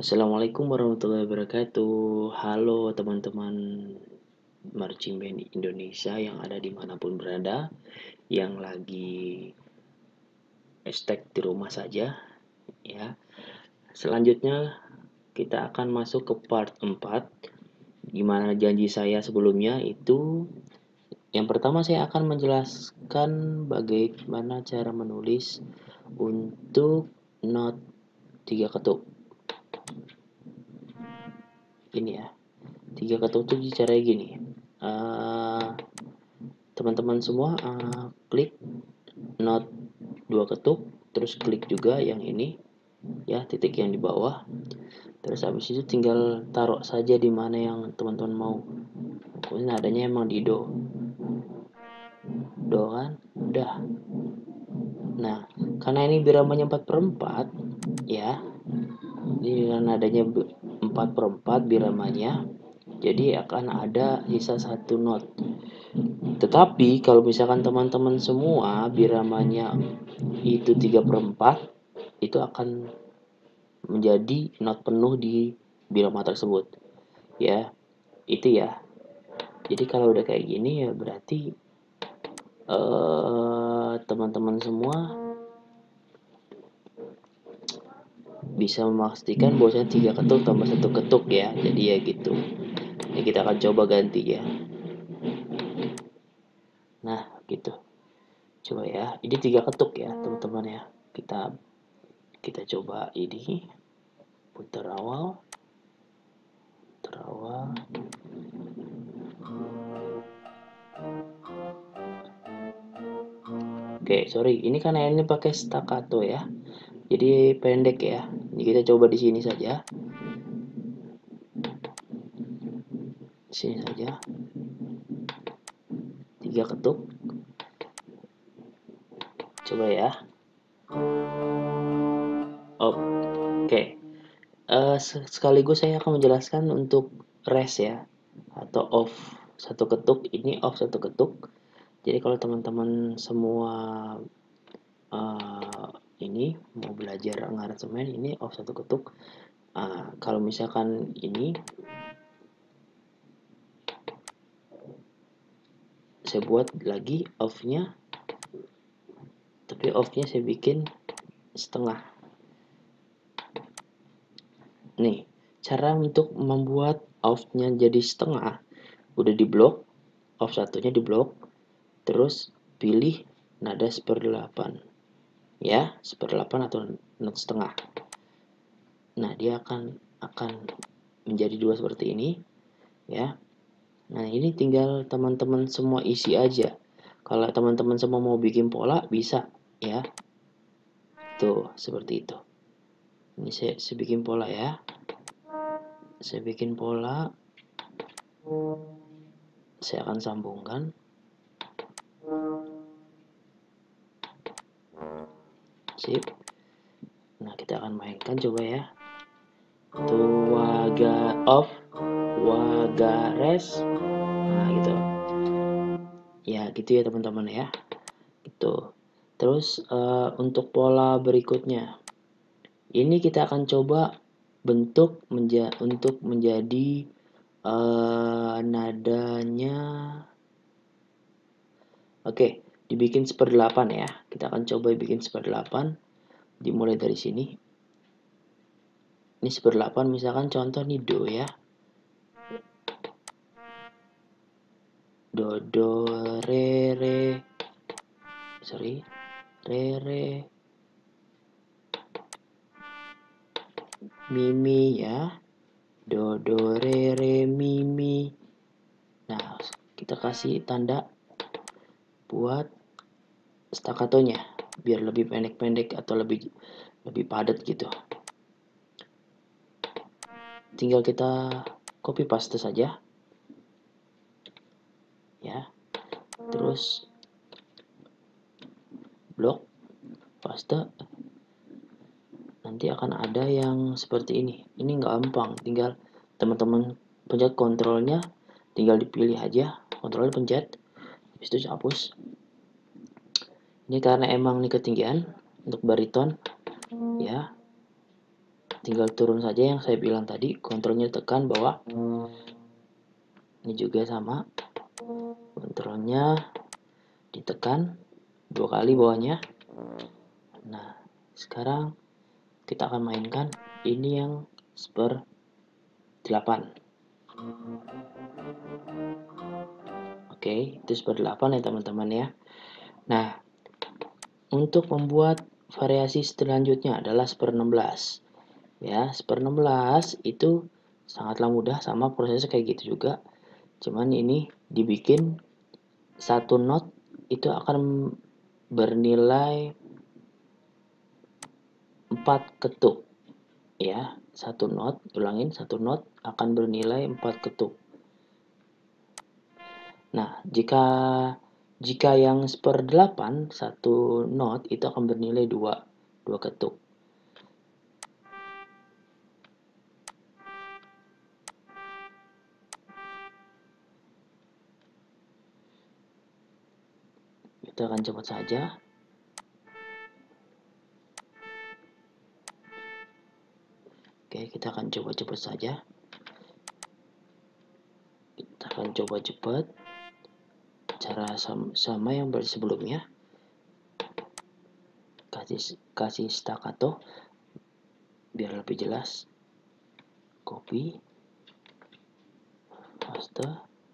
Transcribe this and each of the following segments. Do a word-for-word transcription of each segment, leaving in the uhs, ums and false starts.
Assalamualaikum warahmatullahi wabarakatuh. Halo teman-teman marching band Indonesia yang ada dimanapun berada, yang lagi estek di rumah saja, ya. Selanjutnya kita akan masuk ke part empat. Gimana janji saya sebelumnya itu, yang pertama saya akan menjelaskan bagaimana cara menulis untuk not tiga ketuk. Ini ya. Tiga ketuk itu caranya gini. Uh, teman-teman semua uh, klik not dua ketuk, terus klik juga yang ini ya, titik yang di bawah, terus habis itu tinggal taruh saja di mana yang teman-teman mau. Pokoknya nadanya emang di do do kan, udah. Nah, karena ini biramanya empat per empat ya, ini nadanya empat per empat biramanya, jadi akan ada sisa satu not. Tetapi kalau misalkan teman-teman semua biramanya itu tiga per empat, itu akan menjadi not penuh di birama tersebut. Ya, itu ya. Jadi kalau udah kayak gini ya berarti eh, teman-teman semua bisa memastikan bahwasanya tiga ketuk tambah satu ketuk ya. Jadi ya gitu. Ini kita akan coba ganti ya. Nah, gitu. Coba ya. Ini tiga ketuk ya, teman-teman ya. Kita kita coba ini putar awal. Putar awal. Oke, sorry. Ini kan ini pakai staccato ya. Jadi pendek ya. Ini kita coba di sini saja. Sini saja. Tiga ketuk. Coba ya. Oh, oke. Okay. Uh, sekaligus saya akan menjelaskan untuk rest ya, atau off satu ketuk. Ini off satu ketuk. Jadi kalau teman-teman semua uh, ini mau belajar ngaransemen, ini off satu ketuk. Uh, kalau misalkan ini saya buat lagi off-nya, tapi off-nya saya bikin setengah. Nih, cara untuk membuat off-nya jadi setengah udah di blok, off satunya di blok, terus pilih nada seperdelapan ya, seperdelapan atau not setengah. Nah, dia akan akan menjadi dua seperti ini ya. Nah, ini tinggal teman-teman semua isi aja. Kalau teman-teman semua mau bikin pola bisa ya. Tuh, seperti itu. Ini saya, saya bikin pola ya. Saya bikin pola. Saya akan sambungkan. Sip. Nah, kita akan mainkan coba ya. Tuh, waga off, waga res. Nah, gitu. Ya, gitu ya teman-teman ya. Gitu. Terus uh, untuk pola berikutnya. Ini kita akan coba bentuk menja untuk menjadi uh, nadanya. Oke, dibikin seperdelapan ya. Kita akan coba bikin seperdelapan. Dimulai dari sini. Ini seperdelapan, misalkan contoh nih do ya. Do, do, re, re. Sorry. Re, re. Mi, mi ya. Do, do, re, re, mi, mi. Nah, kita kasih tanda buat staccatonya biar lebih pendek-pendek atau lebih lebih padat gitu. Tinggal kita copy paste saja ya, terus blok paste. Nanti akan ada yang seperti ini. Ini nggak gampang, tinggal teman-teman pencet kontrolnya, tinggal dipilih aja, kontrolnya pencet, habis itu hapus. Ini karena emang ini ketinggian untuk bariton ya. tinggal turun saja yang saya bilang tadi, kontrolnya tekan bawah. Ini juga sama, kontrolnya ditekan dua kali bawahnya. Nah, sekarang kita akan mainkan ini yang seperdelapan. Oke, itu seperdelapan ya teman-teman ya. Nah, untuk membuat variasi selanjutnya adalah seperenam belas. Ya, seperenam belas itu sangatlah mudah, sama prosesnya kayak gitu juga. Cuman ini dibikin satu not itu akan bernilai empat ketuk. Ya, satu not, ulangin, satu not akan bernilai empat ketuk. Nah, jika jika yang seperdelapan, satu not itu akan bernilai dua, dua ketuk. Kita akan cepat saja. Oke, kita akan coba cepat saja. Kita akan coba cepat. Cara sama, sama yang sebelumnya. Kasih kasih staccato biar lebih jelas. Copy. Paste.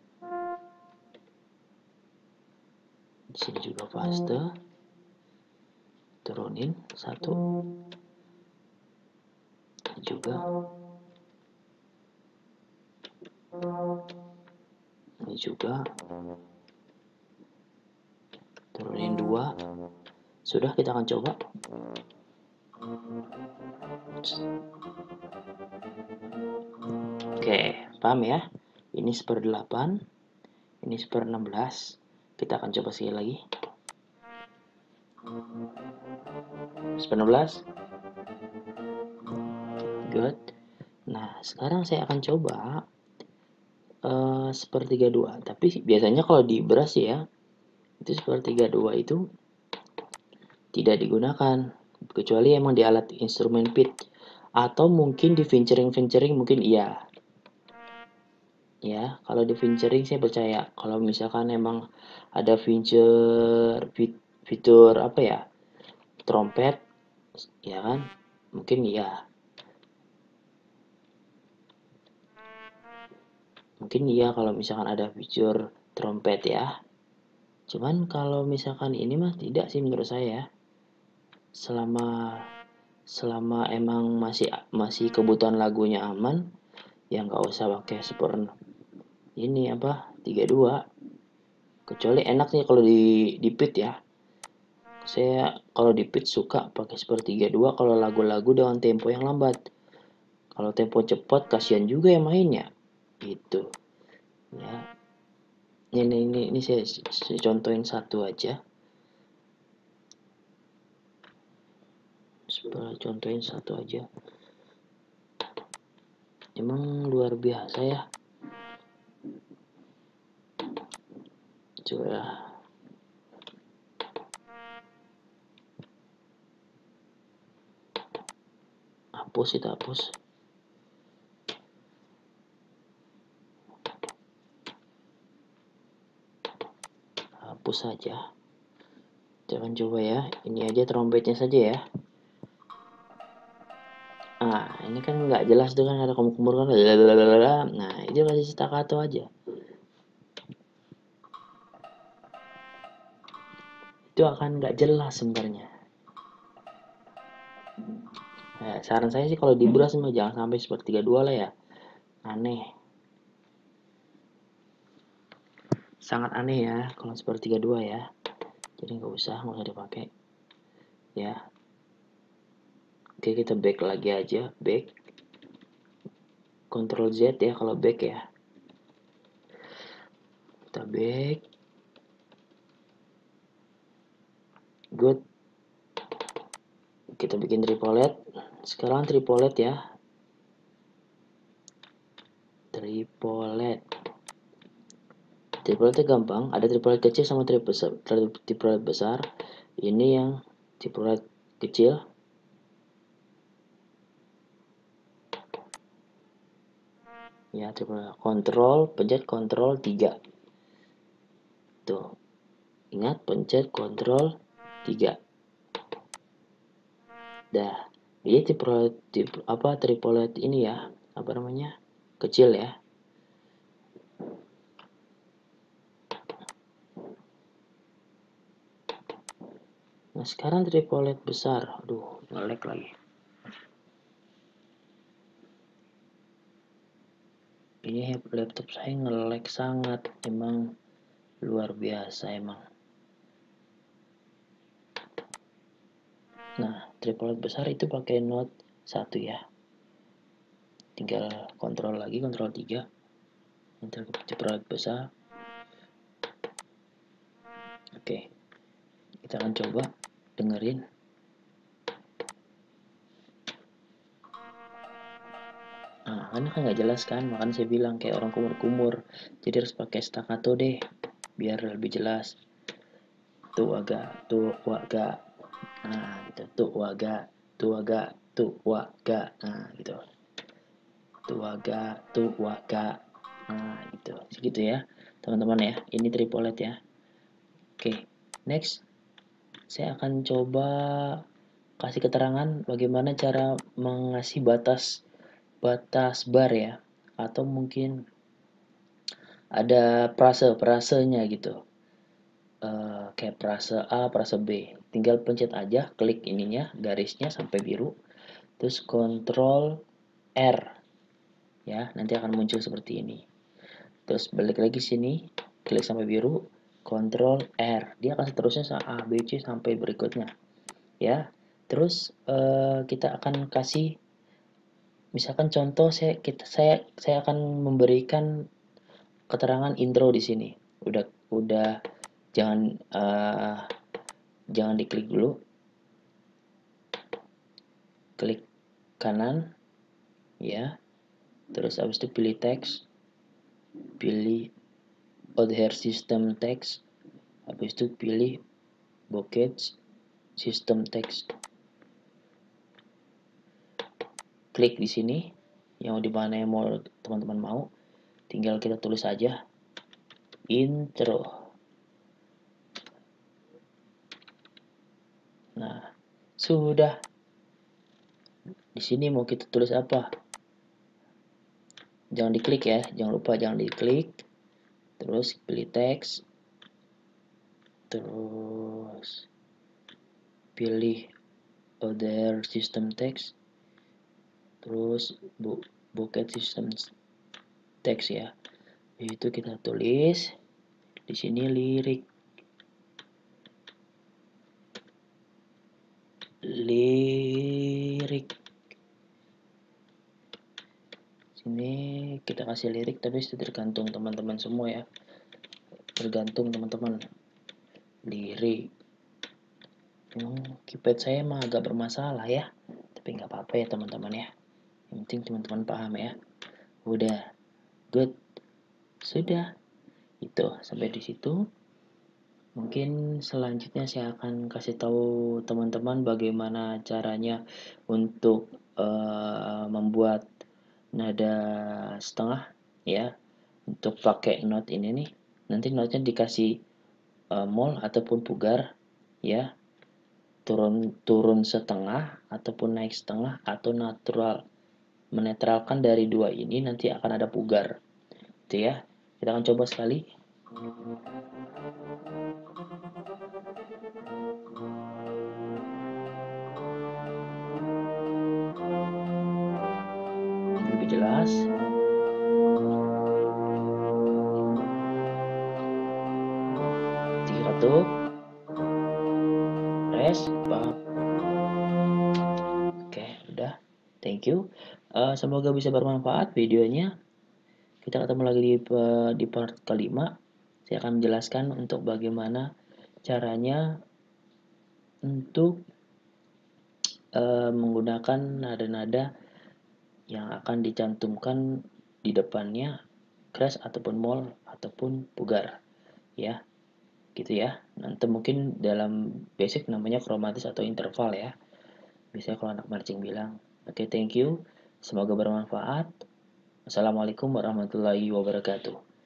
Di sini juga paste. Turunin satu. Ini juga. Ini juga. Turunin dua. Sudah, kita akan coba. Oke, paham ya? Ini seperdelapan. Ini seperenam belas. Kita akan coba sekali lagi. seperenam belas. Good. Nah, sekarang saya akan coba uh, sepertiga dua. Tapi biasanya kalau di beras ya, itu sepertiga dua itu tidak digunakan. Kecuali emang di alat instrumen pit. Atau mungkin di vincering-vincering mungkin iya. Ya, kalau di vincering saya percaya. Kalau misalkan emang ada vincer fitur apa ya, trompet, ya kan, mungkin iya. Mungkin iya kalau misalkan ada fitur trompet ya. Cuman kalau misalkan ini mah tidak sih menurut saya. Selama selama emang masih masih kebutuhan lagunya aman, ya nggak usah pakai super ini apa tiga dua. Kecuali enak nih kalau di di pit ya. Saya kalau di pit suka pakai sepertiga dua kalau lagu-lagu dengan tempo yang lambat. Kalau tempo cepat kasihan juga yang mainnya. Gitu. Ya. Ini ini ini saya, saya contohin satu aja. Supaya contohin satu aja. Emang luar biasa ya. Coba hapus itu hapus. Hapus saja. Jangan coba ya. Ini aja trompetnya saja ya. Nah, ini kan nggak jelas tuh kan ada kumur-kumur kan. Nah, itu kasih staccato aja. Itu akan nggak jelas sebenarnya. Nah, saran saya sih kalau di beras mah jangan sampai sepertiga dua lah ya. Aneh. Sangat aneh ya kalau sepertiga dua ya. Jadi nggak usah, nggak usah dipakai. Ya. Oke, kita back lagi aja, back. Ctrl Z ya kalau back ya. Kita back. Good. Kita bikin triplet. Sekarang triplet ya. Triplet. Tripletnya gampang. Ada triplet kecil sama triplet besar. Triplet besar. Ini yang triplet kecil. Ya, triple kontrol, pencet kontrol tiga. Tuh. Ingat pencet kontrol tiga. Dah. Jadi triplet, triplet apa triplet ini ya, apa namanya? Kecil ya. Nah, sekarang triplet besar. Aduh, nge-lag lagi. Ini laptop saya nge-lag sangat, emang luar biasa emang. Nah, triplet besar itu pakai Note satu ya. Tinggal kontrol lagi, kontrol tiga. Enter triplet besar. Oke. Kita akan coba dengerin. Nah, kan kan nggak jelas kan, makanya saya bilang kayak orang kumur-kumur. Jadi harus pakai staccato deh, biar lebih jelas. Tuh agak, tuh agak. Nah, gitu. Tuh agak, tuh agak, tuh agak. Nah, gitu. Tuh agak, tuh agak. Nah, gitu. Segitu ya, teman-teman ya. Ini triplet ya. Oke, next. Saya akan coba kasih keterangan bagaimana cara mengasih batas batas bar ya, atau mungkin ada frase frasenya gitu. Uh, kayak frase A, frase B. Tinggal pencet aja, klik ininya, garisnya sampai biru, terus kontrol R ya, nanti akan muncul seperti ini. Terus balik lagi sini, klik sampai biru, kontrol R. Dia akan seterusnya A, B, C sampai berikutnya ya. Terus uh, kita akan kasih misalkan contoh, saya kita saya saya akan memberikan keterangan intro di sini. Udah udah jangan uh, jangan diklik dulu. Klik kanan ya. Terus habis itu pilih teks. Pilih other system text. Habis itu pilih bucket system text. Klik di sini yang di mana yang mau teman-teman mau. Tinggal kita tulis aja intro. Nah, sudah. Di sini mau kita tulis apa? Jangan diklik ya, jangan lupa jangan diklik. Terus pilih teks. Terus pilih other system text. Terus bu bucket system text ya. Itu kita tulis di sini lirik. Lirik. Sini kita kasih lirik, tapi itu tergantung teman-teman semua ya. Tergantung teman-teman. Lirik. Hmm, keypad saya emang agak bermasalah ya. Tapi nggak apa-apa ya teman-teman ya. Yang penting teman-teman paham ya. Udah. Good. Sudah. Itu sampai di situ. Mungkin selanjutnya saya akan kasih tahu teman-teman bagaimana caranya untuk uh, membuat nada setengah ya, untuk pakai note ini nih. Nanti note-nya dikasih uh, mol ataupun pugar ya, turun turun setengah ataupun naik setengah atau natural. Menetralkan dari dua ini nanti akan ada pugar. Itu ya. Kita akan coba sekali. Lebih jelas. Tiga ketuk. Res, paham. Oke, udah. Thank you. Uh, semoga bisa bermanfaat videonya. Kita ketemu lagi di, di part kelima. Saya akan menjelaskan untuk bagaimana caranya untuk uh, menggunakan nada-nada yang akan dicantumkan di depannya crash ataupun mol ataupun pugar ya, gitu ya. Nanti mungkin dalam basic namanya kromatis atau interval ya, biasanya kalau anak marching bilang. Oke, okay, thank you, semoga bermanfaat. Assalamualaikum warahmatullahi wabarakatuh.